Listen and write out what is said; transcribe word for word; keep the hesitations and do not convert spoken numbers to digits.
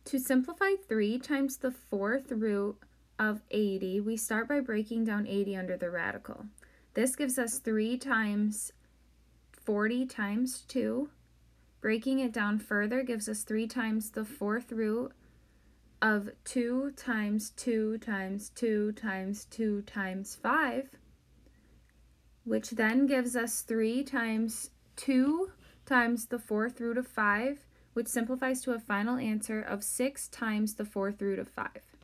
To simplify three times the fourth root of eighty, we start by breaking down eighty under the radical. This gives us three times forty times two. Breaking it down further gives us three times the fourth root of two times two times two times two times five, which then gives us three times two times the fourth root of five, which simplifies to a final answer of six times the fourth root of five.